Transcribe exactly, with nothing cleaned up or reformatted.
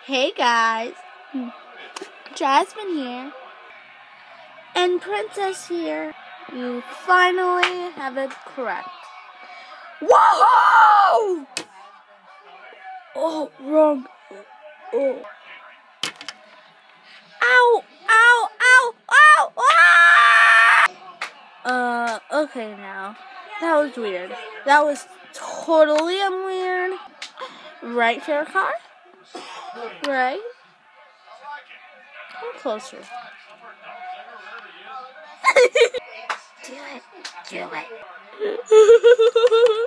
Hey guys, Jasmine here, and Princess here. You finally have it correct. Whoa! Oh, wrong. Oh. Ow! Ow! Ow! Ow! Ah! Uh, okay now. That was weird. That was totally weird. Right, fair car? Right? Come closer. Do it. Do it.